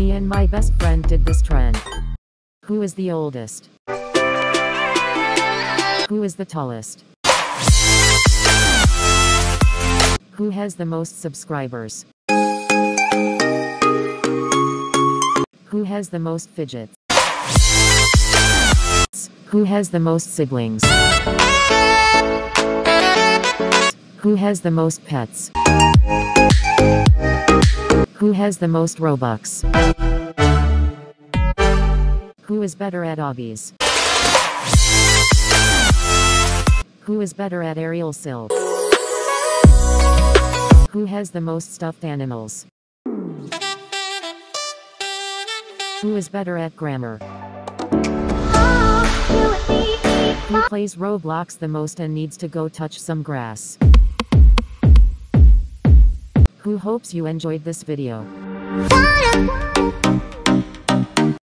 Me and my best friend did this trend. Who is the oldest? Who is the tallest? Who has the most subscribers? Who has the most fidgets? Who has the most siblings? Who has the most pets? Who has the most Robux? Who is better at obbies? Who is better at aerial silk? Who has the most stuffed animals? Who is better at grammar? Who plays Roblox the most and needs to go touch some grass? Who hopes you enjoyed this video?